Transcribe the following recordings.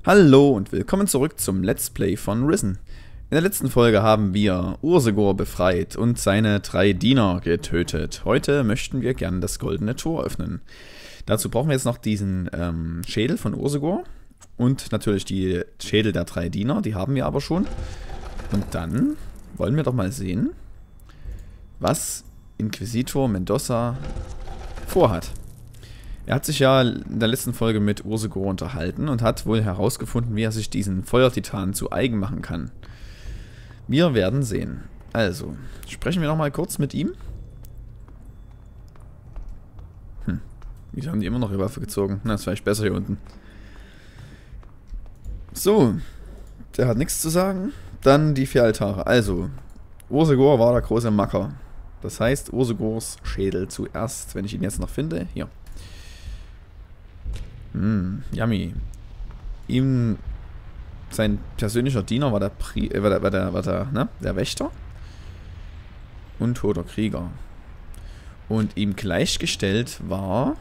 Hallo und willkommen zurück zum Let's Play von Risen. In der letzten Folge haben wir Ursegor befreit und seine 3 Diener getötet. Heute möchten wir gerne das goldene Tor öffnen. Dazu brauchen wir jetzt noch diesen Schädel von Ursegor und natürlich die Schädel der 3 Diener, die haben wir aber schon. Und dann wollen wir doch mal sehen, was Inquisitor Mendoza vorhat. Er hat sich ja in der letzten Folge mit Ursegor unterhalten und hat wohl herausgefunden, wie er sich diesen Feuertitan zu eigen machen kann. Wir werden sehen. Also, sprechen wir nochmal kurz mit ihm. Wieso haben die immer noch ihre Waffe gezogen? Na, ist vielleicht besser hier unten. So, der hat nichts zu sagen. Dann die 4 Altare. Also, Ursegor war der große Macker. Das heißt, Ursegors Schädel zuerst, wenn ich ihn jetzt noch finde. Hier. Yummy. Sein persönlicher Diener war der Wächter. Untoter Krieger. Und ihm gleichgestellt war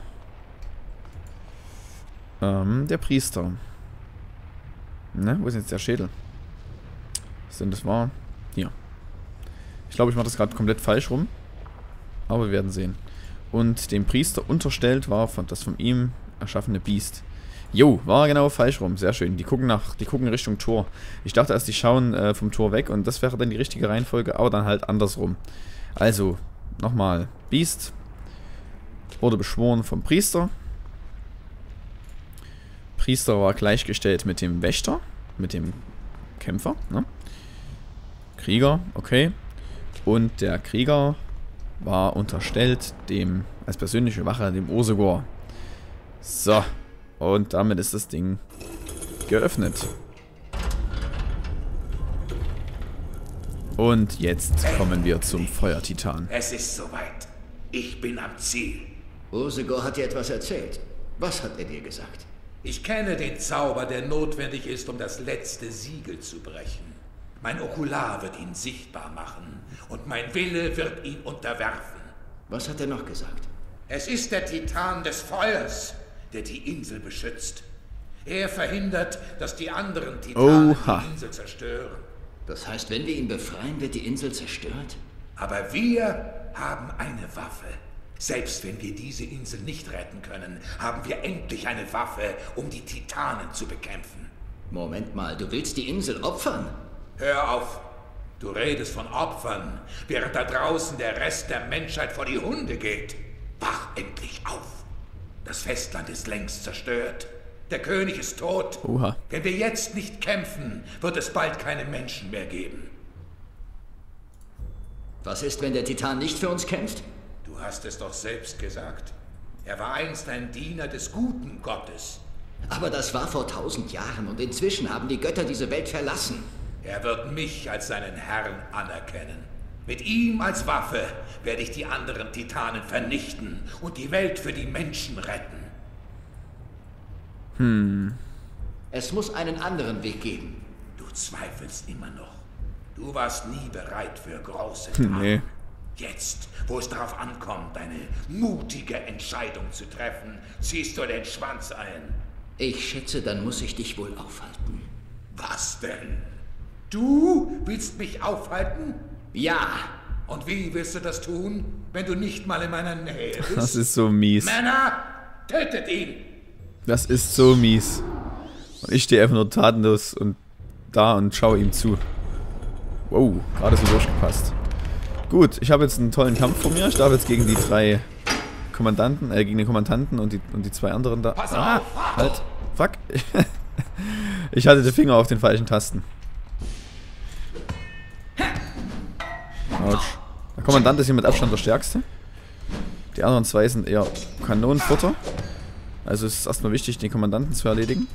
der Priester. Ne, wo ist jetzt der Schädel? Was denn das war? Hier. Ich glaube, ich mache das gerade komplett falsch rum. Aber wir werden sehen. Und dem Priester unterstellt war das von ihm erschaffene Biest. Jo, war genau falsch rum. Sehr schön. Die gucken Richtung Tor. Ich dachte erst, die schauen vom Tor weg und das wäre dann die richtige Reihenfolge, aber dann halt andersrum. Also, nochmal. Biest wurde beschworen vom Priester. Priester war gleichgestellt mit dem Wächter, mit dem Kämpfer, ne? Krieger, okay. Und der Krieger war unterstellt dem, als persönliche Wache, dem Ursegor. So, und damit ist das Ding geöffnet. Und jetzt kommen wir zum Feuertitan. Es ist soweit. Ich bin am Ziel. Ursegor hat dir etwas erzählt. Was hat er dir gesagt? Ich kenne den Zauber, der notwendig ist, um das letzte Siegel zu brechen. Mein Okular wird ihn sichtbar machen und mein Wille wird ihn unterwerfen. Was hat er noch gesagt? Es ist der Titan des Feuers, der die Insel beschützt. Er verhindert, dass die anderen Titanen die Insel zerstören. Das heißt, wenn wir ihn befreien, wird die Insel zerstört? Aber wir haben eine Waffe. Selbst wenn wir diese Insel nicht retten können, haben wir endlich eine Waffe, um die Titanen zu bekämpfen. Moment mal, du willst die Insel opfern? Hör auf! Du redest von Opfern, während da draußen der Rest der Menschheit vor die Hunde geht. Wach endlich auf! Das Festland ist längst zerstört. Der König ist tot. Oha. Wenn wir jetzt nicht kämpfen, wird es bald keine Menschen mehr geben. Was ist, wenn der Titan nicht für uns kämpft? Du hast es doch selbst gesagt. Er war einst ein Diener des guten Gottes. Aber das war vor 1000 Jahren und inzwischen haben die Götter diese Welt verlassen. Er wird mich als seinen Herrn anerkennen. Mit ihm als Waffe werde ich die anderen Titanen vernichten und die Welt für die Menschen retten. Es muss einen anderen Weg geben. Du zweifelst immer noch. Du warst nie bereit für große Taten. Nee. Jetzt, wo es darauf ankommt, eine mutige Entscheidung zu treffen, ziehst du den Schwanz ein. Ich schätze, dann muss ich dich wohl aufhalten. Was denn? Du willst mich aufhalten? Ja! Und wie willst du das tun, wenn du nicht mal in meiner Nähe bist? Das ist so mies. Männer, tötet ihn! Das ist so mies. Und ich stehe einfach nur tatenlos und da und schaue ihm zu. Wow, gerade so durchgepasst. Gut, ich habe jetzt einen tollen Kampf vor mir. Ich darf jetzt gegen die 3 Kommandanten, gegen den Kommandanten und die 2 anderen da. Pass auf! Halt! Fuck! Ich hatte den Finger auf den falschen Tasten. Autsch. Der Kommandant ist hier mit Abstand der stärkste. Die anderen 2 sind eher Kanonenfutter. Also es ist erstmal wichtig, den Kommandanten zu erledigen.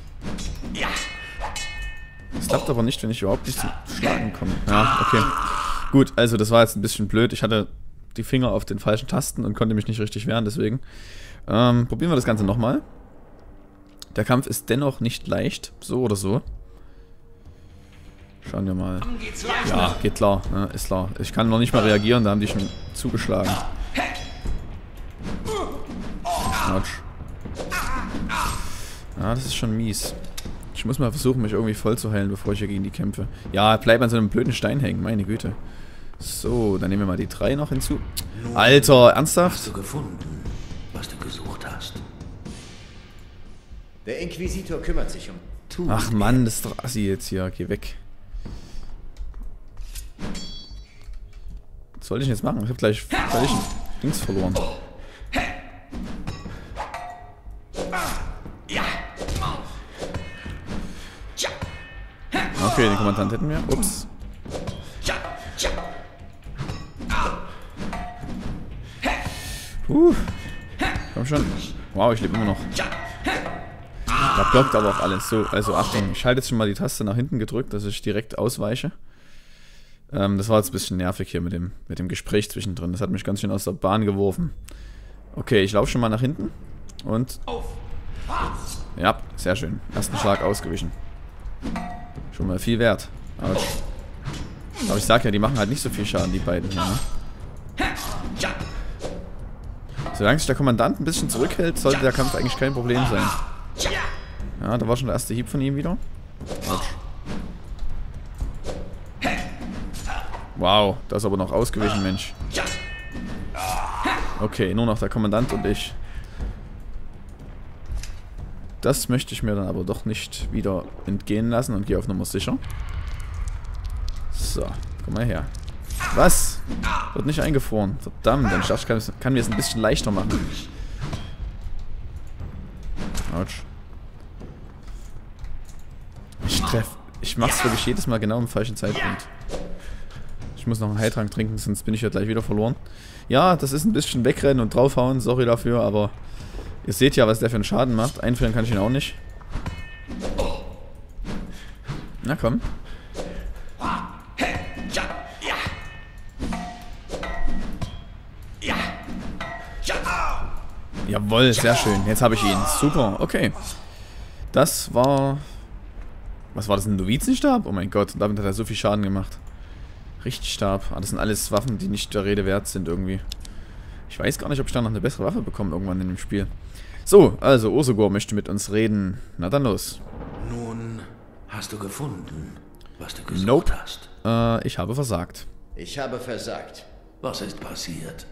Das klappt aber nicht, wenn ich überhaupt nicht zum Schlagen komme. Ja, okay. Gut, also das war jetzt ein bisschen blöd. Ich hatte die Finger auf den falschen Tasten und konnte mich nicht richtig wehren, deswegen. Probieren wir das Ganze nochmal. Der Kampf ist dennoch nicht leicht, so oder so. Schauen wir mal. Ja, geht klar, ne, ist klar. Ich kann noch nicht mal reagieren, da haben die schon zugeschlagen. Autsch. Ja, das ist schon mies. Ich muss mal versuchen, mich irgendwie voll zu heilen, bevor ich hier gegen die kämpfe. Ja, bleib an so einem blöden Stein hängen, meine Güte. So, dann nehmen wir mal die 3 noch hinzu. Alter, ernsthaft? Hast du gefunden, was du gesucht hast? Der Inquisitor kümmert sich um... Ach Mann, das ist doch assi jetzt hier. Geh weg. Was soll ich denn jetzt machen? Ich hab gleich völlig Dings verloren. Okay, den Kommandant hätten wir. Ups. Komm schon. Wow, ich lebe immer noch. Da blockt aber auch alles. So, also Achtung, ich halte jetzt schon mal die Taste nach hinten gedrückt, dass ich direkt ausweiche. Das war jetzt ein bisschen nervig hier mit dem Gespräch zwischendrin. Das hat mich ganz schön aus der Bahn geworfen. Okay, ich laufe schon mal nach hinten. Und... Ja, sehr schön. Ersten Schlag ausgewichen. Schon mal viel wert. Aber ich sag ja, die machen halt nicht so viel Schaden, die beiden hier, ne? Solange sich der Kommandant ein bisschen zurückhält, sollte der Kampf eigentlich kein Problem sein. Ja, da war schon der erste Hieb von ihm wieder. Wow, da ist aber noch ausgewichen, Mensch. Okay, nur noch der Kommandant und ich. Das möchte ich mir dann aber doch nicht wieder entgehen lassen und gehe auf Nummer sicher. So, komm mal her. Was? Wird nicht eingefroren. Verdammt, dann dachte ich, kann mir es ein bisschen leichter machen. Autsch. Ich mach's wirklich jedes Mal genau im falschen Zeitpunkt. Ich muss noch einen Heiltrank trinken, sonst bin ich ja gleich wieder verloren. Ja, das ist ein bisschen wegrennen und draufhauen, sorry dafür, aber ihr seht ja, was der für einen Schaden macht. Einfrieren kann ich ihn auch nicht. Na komm. Jawohl, sehr schön. Jetzt habe ich ihn. Super, okay. Das war... Was war das, ein Novizenstab? Oh mein Gott, damit hat er so viel Schaden gemacht. Richtstab. Ah, das sind alles Waffen, die nicht der Rede wert sind irgendwie. Ich weiß gar nicht, ob ich da noch eine bessere Waffe bekomme irgendwann in dem Spiel. So, also Ursegor möchte mit uns reden. Na dann los. Nun, hast du gefunden, was du gesucht hast? Ich habe versagt. Ich habe versagt. Was ist passiert?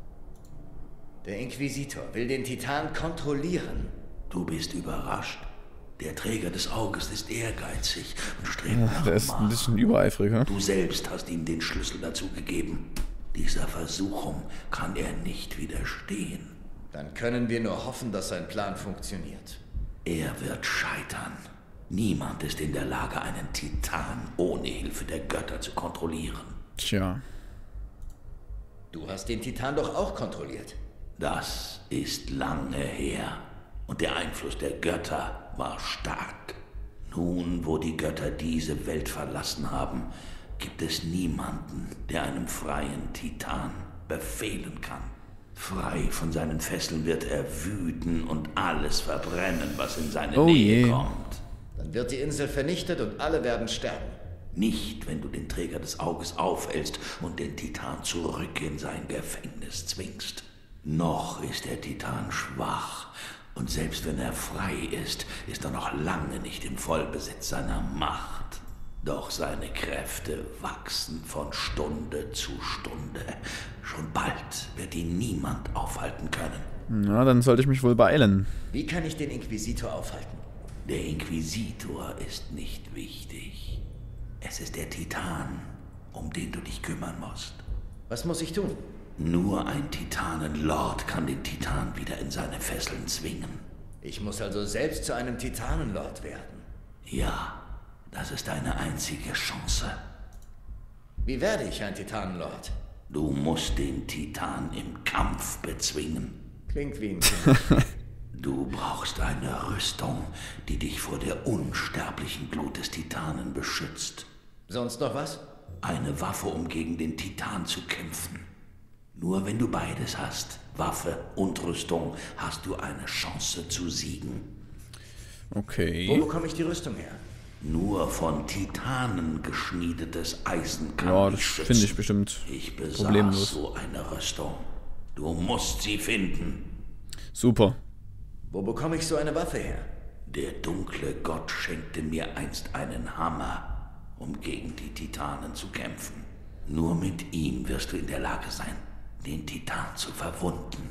Der Inquisitor will den Titan kontrollieren. Du bist überrascht. Der Träger des Auges ist ehrgeizig und strebt nach Der ist ein bisschen übereifrig, ne? Du selbst hast ihm den Schlüssel dazu gegeben. Dieser Versuchung kann er nicht widerstehen. Dann können wir nur hoffen, dass sein Plan funktioniert. Er wird scheitern. Niemand ist in der Lage, einen Titan ohne Hilfe der Götter zu kontrollieren. Tja. Du hast den Titan doch auch kontrolliert. Das ist lange her. Und der Einfluss der Götter war stark. Nun, wo die Götter diese Welt verlassen haben, gibt es niemanden, der einem freien Titan befehlen kann. Frei von seinen Fesseln wird er wüten und alles verbrennen, was in seine Nähe kommt. Dann wird die Insel vernichtet und alle werden sterben. Nicht, wenn du den Träger des Auges aufhältst und den Titan zurück in sein Gefängnis zwingst. Noch ist der Titan schwach. Und selbst wenn er frei ist, ist er noch lange nicht im Vollbesitz seiner Macht. Doch seine Kräfte wachsen von Stunde zu Stunde. Schon bald wird ihn niemand aufhalten können. Na, dann sollte ich mich wohl beeilen. Wie kann ich den Inquisitor aufhalten? Der Inquisitor ist nicht wichtig. Es ist der Titan, um den du dich kümmern musst. Was muss ich tun? Nur ein Titanenlord kann den Titan wieder in seine Fesseln zwingen. Ich muss also selbst zu einem Titanenlord werden. Ja, das ist deine einzige Chance. Wie werde ich ein Titanenlord? Du musst den Titan im Kampf bezwingen. Klingt wie ein Kind. Du brauchst eine Rüstung, die dich vor der unsterblichen Glut des Titanen beschützt. Sonst noch was? Eine Waffe, um gegen den Titan zu kämpfen. Nur wenn du beides hast, Waffe und Rüstung, hast du eine Chance zu siegen. Okay. Wo bekomme ich die Rüstung her? Nur von Titanen geschmiedetes Eisen kann Ja, das mich schützen. finde ich bestimmt Ich besaß problemlos. so eine Rüstung. Du musst sie finden. Super. Wo bekomme ich so eine Waffe her? Der dunkle Gott schenkte mir einst einen Hammer, um gegen die Titanen zu kämpfen. Nur mit ihm wirst du in der Lage sein, den Titan zu verwunden.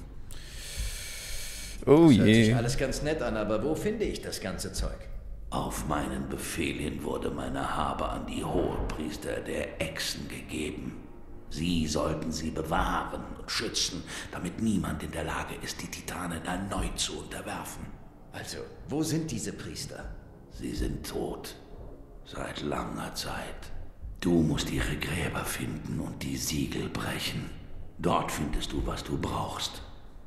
Oh Das hört sich je. alles ganz nett an, aber wo finde ich das ganze Zeug? Auf meinen Befehl hin wurde meine Habe an die Hohepriester der Echsen gegeben. Sie sollten sie bewahren und schützen, damit niemand in der Lage ist, die Titanen erneut zu unterwerfen. Also, wo sind diese Priester? Sie sind tot. Seit langer Zeit. Du musst ihre Gräber finden und die Siegel brechen. Dort findest du, was du brauchst.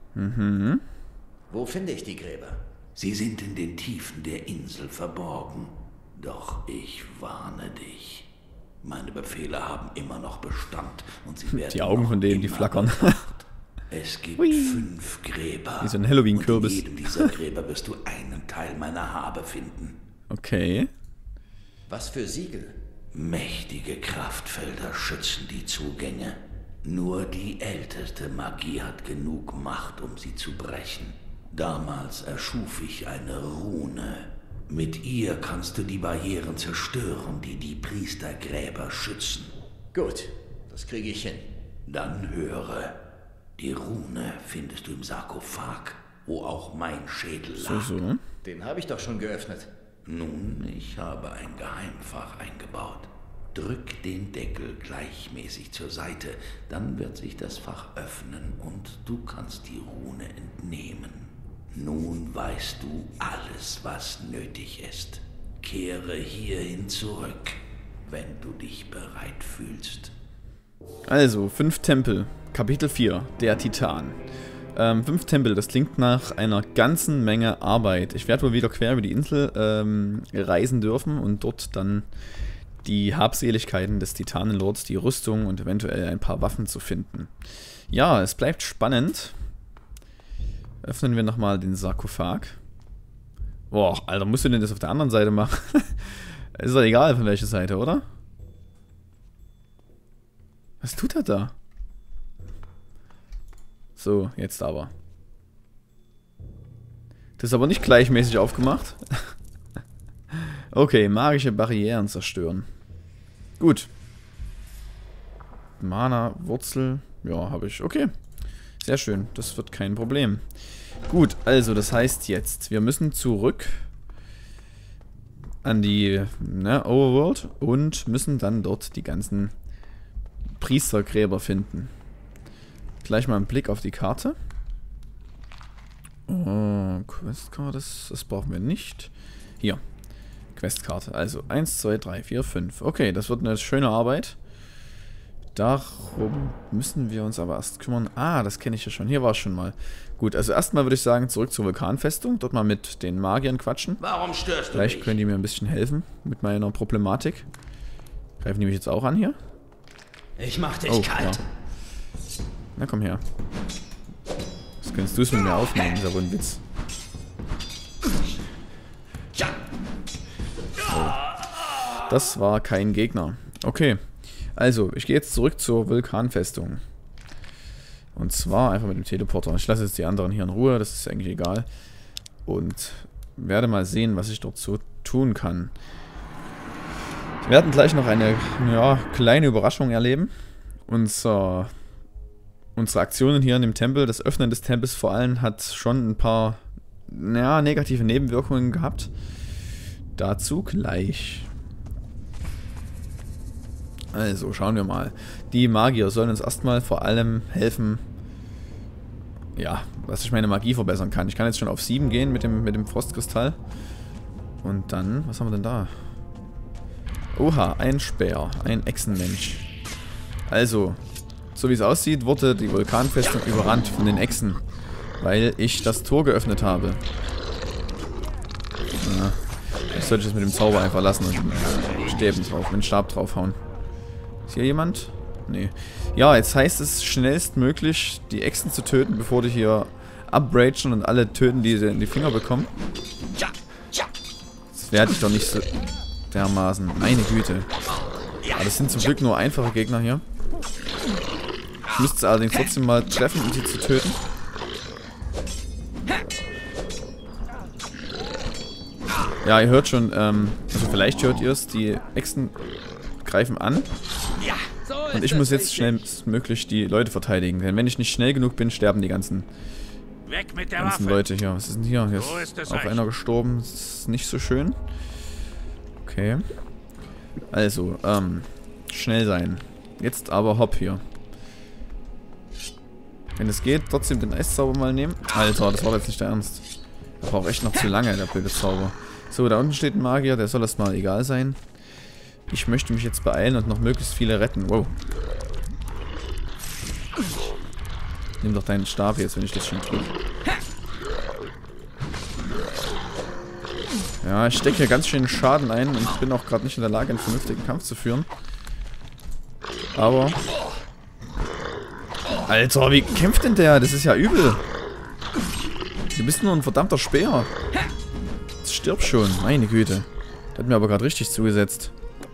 Wo finde ich die Gräber? Sie sind in den Tiefen der Insel verborgen. Doch ich warne dich. Meine Befehle haben immer noch Bestand und sie werden Die Augen noch von denen, die immer flackern. bewacht. Es gibt 5 Gräber. Wie so ein Halloween-Kürbis. Und in jedem dieser Gräber wirst du einen Teil meiner Habe finden. Okay. Was für Siegel? Mächtige Kraftfelder schützen die Zugänge. Nur die älteste Magie hat genug Macht, um sie zu brechen. Damals erschuf ich eine Rune. Mit ihr kannst du die Barrieren zerstören, die die Priestergräber schützen. Gut, das kriege ich hin. Dann höre. Die Rune findest du im Sarkophag, wo auch mein Schädel lag. So. Den habe ich doch schon geöffnet. Nun, ich habe ein Geheimfach eingebaut. Drück den Deckel gleichmäßig zur Seite, dann wird sich das Fach öffnen und du kannst die Rune entnehmen. Nun weißt du alles, was nötig ist. Kehre hierhin zurück, wenn du dich bereit fühlst. Also, 5 Tempel. Kapitel 4. Der Titan. 5 Tempel, das klingt nach einer ganzen Menge Arbeit. Ich werde wohl wieder quer über die Insel reisen dürfen und dort dann die Habseligkeiten des Titanenlords, die Rüstung und eventuell ein paar Waffen zu finden. Ja, es bleibt spannend. Öffnen wir nochmal den Sarkophag. Boah, Alter, musst du denn das auf der anderen Seite machen? Ist doch egal, von welcher Seite, oder? Was tut er da? So, jetzt aber. Das ist aber nicht gleichmäßig aufgemacht. Okay, magische Barrieren zerstören. Gut. Mana, Wurzel. Ja, habe ich. Okay. Sehr schön. Das wird kein Problem. Gut, also das heißt jetzt, wir müssen zurück an die Overworld und müssen dann dort die ganzen Priestergräber finden. Gleich mal einen Blick auf die Karte. Oh, Questkarte, das brauchen wir nicht. Hier, Questkarte. Also 1, 2, 3, 4, 5. Okay, das wird eine schöne Arbeit. Darum müssen wir uns aber erst kümmern. Ah, das kenne ich ja schon. Hier war es schon mal. Gut, also erstmal würde ich sagen, zurück zur Vulkanfestung. Dort mal mit den Magiern quatschen. Warum störst du Vielleicht mich? können die mir ein bisschen helfen mit meiner Problematik. Greifen die mich jetzt auch an hier? Ich mach dich Oh, kalt. ja. Na komm her. Das kannst du es mit mir aufnehmen, ist aber ein Witz. Ja. Das war kein Gegner. Okay. Also, ich gehe jetzt zurück zur Vulkanfestung. Und zwar einfach mit dem Teleporter. Ich lasse jetzt die anderen hier in Ruhe, das ist eigentlich egal. Und werde mal sehen, was ich dort so tun kann. Wir werden gleich noch eine kleine Überraschung erleben. Unsere Aktionen hier in dem Tempel, das Öffnen des Tempels vor allem, hat schon ein paar negative Nebenwirkungen gehabt. Dazu gleich. Also, schauen wir mal. Die Magier sollen uns erstmal vor allem helfen, ja, dass ich meine Magie verbessern kann. Ich kann jetzt schon auf 7 gehen mit dem Frostkristall. Und dann, was haben wir denn da? Oha, ein Speer, ein Echsenmensch. Also, so wie es aussieht, wurde die Vulkanfestung überrannt von den Echsen, weil ich das Tor geöffnet habe. Ja, ich sollte es mit dem Zauber einfach lassen und mit dem Stab draufhauen. Ist hier jemand? Nee. Ja, jetzt heißt es schnellstmöglich, die Echsen zu töten, bevor die hier abragen und alle töten, die sie in die Finger bekommen. Das werde ich doch nicht so dermaßen. Meine Güte. Aber das sind zum Glück nur einfache Gegner hier. Ich müsste es allerdings trotzdem mal treffen, um sie zu töten. Ja, ihr hört schon, also vielleicht hört ihr es, die Echsen greifen an. Und ich muss jetzt schnellstmöglich die Leute verteidigen. Denn wenn ich nicht schnell genug bin, sterben die ganzen Leute hier. Was ist denn hier? Hier ist auch einer gestorben. Das ist nicht so schön. Okay. Also, schnell sein. Jetzt aber hopp hier. Wenn es geht, trotzdem den Eiszauber mal nehmen. Alter, das war jetzt nicht der Ernst. Der braucht echt noch zu lange, der blöde Zauber. So, da unten steht ein Magier, der soll erstmal egal sein. Ich möchte mich jetzt beeilen und noch möglichst viele retten. Wow. Nimm doch deinen Stab jetzt, wenn ich das schon drücke. Ja, ich stecke hier ganz schön Schaden ein und bin auch gerade nicht in der Lage, einen vernünftigen Kampf zu führen. Aber... Alter, wie kämpft denn der? Das ist ja übel. Du bist nur ein verdammter Speer. Jetzt stirb schon, meine Güte. Der hat mir aber gerade richtig zugesetzt.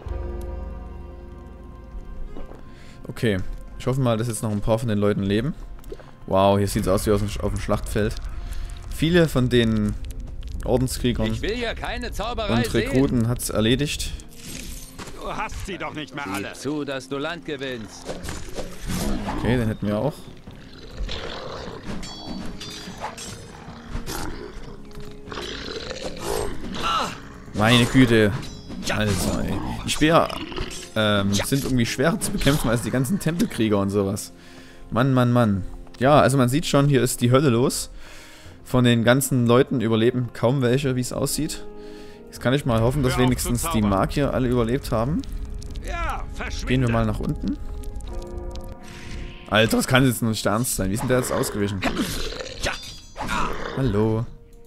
Okay, ich hoffe mal, dass jetzt noch ein paar von den Leuten leben. Wow, hier sieht es aus wie auf dem Schlachtfeld. Viele von den Ordenskriegern und Rekruten hat es erledigt. Du hast sie doch nicht mehr alle. Sieh zu, dass du Land gewinnst. Okay, den hätten wir auch. Meine Güte. Alter, ey. Die Speer sind irgendwie schwerer zu bekämpfen als die ganzen Tempelkrieger und sowas. Mann, Mann, Mann. Ja, also man sieht schon, hier ist die Hölle los. Von den ganzen Leuten überleben kaum welche, wie es aussieht. Jetzt kann ich mal hoffen, dass wenigstens die Magier alle überlebt haben. Gehen wir mal nach unten. Alter, das kann jetzt nicht ernst sein. Wie ist denn der jetzt ausgewichen? Hallo.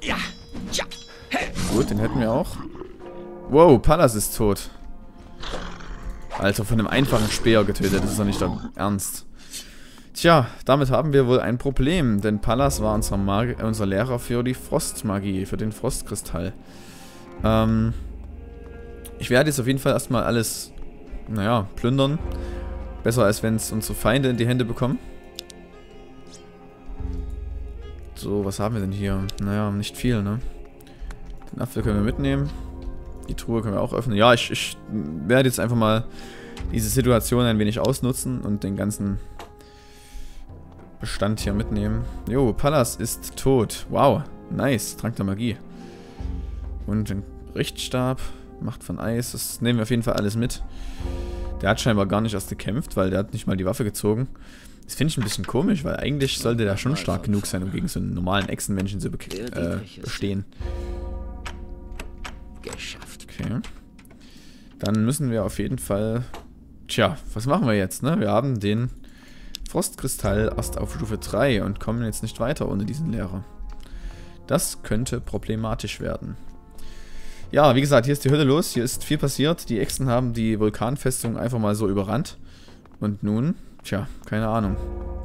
Gut, den hätten wir auch. Wow, Pallas ist tot. Alter, von einem einfachen Speer getötet. Das ist doch nicht der Ernst. Tja, damit haben wir wohl ein Problem. Denn Pallas war unser Lehrer für die Frostmagie, für den Frostkristall. Ich werde jetzt auf jeden Fall erstmal alles, naja, plündern. Besser als wenn es unsere Feinde in die Hände bekommen. So, was haben wir denn hier? Naja, nicht viel, ne? Den Apfel können wir mitnehmen. Die Truhe können wir auch öffnen. Ja, ich werde jetzt einfach mal diese Situation ein wenig ausnutzen und den ganzen Bestand hier mitnehmen. Jo, Pallas ist tot. Wow, nice. Trank der Magie. Und ein Richtstab. Macht von Eis. Das nehmen wir auf jeden Fall alles mit. Der hat scheinbar gar nicht erst gekämpft, weil der hat nicht mal die Waffe gezogen. Das finde ich ein bisschen komisch, weil eigentlich sollte der schon stark genug sein, um gegen so einen normalen Echsenmenschen zu bestehen. Okay. Dann müssen wir auf jeden Fall... Tja, was machen wir jetzt, ne? Wir haben den Frostkristall erst auf Stufe 3 und kommen jetzt nicht weiter ohne diesen Lehrer. Das könnte problematisch werden. Ja, wie gesagt, hier ist die Hölle los. Hier ist viel passiert. Die Echsen haben die Vulkanfestung einfach mal so überrannt. Und nun, tja, keine Ahnung.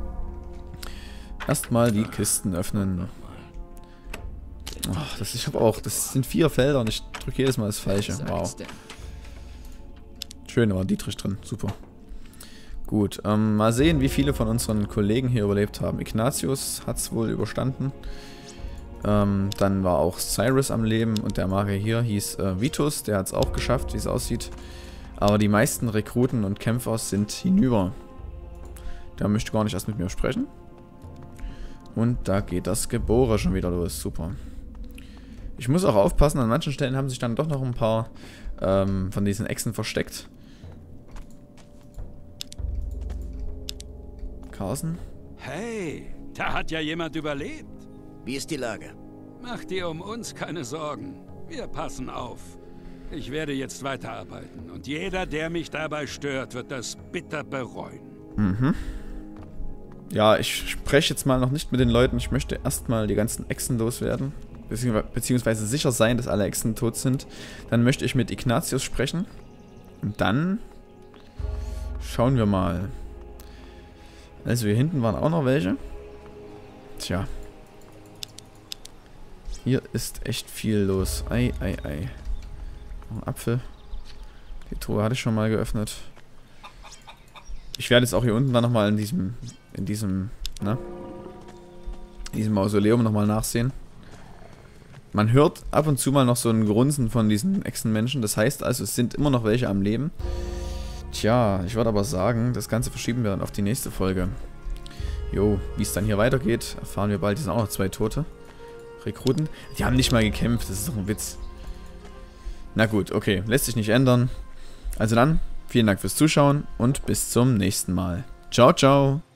Erstmal die Kisten öffnen. Oh, das sind 4 Felder und ich drücke jedes Mal das Falsche. Wow. Schön, da war Dietrich drin. Super. Gut, mal sehen, wie viele von unseren Kollegen hier überlebt haben. Ignatius hat es wohl überstanden. Dann war auch Cyrus am Leben und der Magier hier hieß Vitus. Der hat es auch geschafft, wie es aussieht. Aber die meisten Rekruten und Kämpfer sind hinüber. Der möchte gar nicht erst mit mir sprechen. Und da geht das Gebore schon wieder los. Super. Ich muss auch aufpassen, an manchen Stellen haben sich dann doch noch ein paar von diesen Echsen versteckt. Carson? Hey, da hat ja jemand überlebt. Wie ist die Lage? Mach dir um uns keine Sorgen. Wir passen auf. Ich werde jetzt weiterarbeiten. Und jeder, der mich dabei stört, wird das bitter bereuen. Mhm. Ja, ich spreche jetzt mal noch nicht mit den Leuten. Ich möchte erstmal die ganzen Echsen loswerden. Beziehungsweise sicher sein, dass alle Echsen tot sind. Dann möchte ich mit Ignatius sprechen. Und dann schauen wir mal. Also hier hinten waren auch noch welche. Tja. Hier ist echt viel los. Ei, ei, ei. Ein Apfel. Die Truhe hatte ich schon mal geöffnet. Ich werde jetzt auch hier unten dann nochmal in diesem Mausoleum nochmal nachsehen. Man hört ab und zu mal noch so ein Grunzen von diesen Echsenmenschen. Das heißt also, es sind immer noch welche am Leben. Tja, ich würde aber sagen, das Ganze verschieben wir dann auf die nächste Folge. Jo, wie es dann hier weitergeht, erfahren wir bald. Hier sind auch noch 2 Tote. Rekruten. Die haben nicht mal gekämpft, das ist doch ein Witz. Na gut, okay, lässt sich nicht ändern. Also dann, vielen Dank fürs Zuschauen und bis zum nächsten Mal. Ciao, ciao.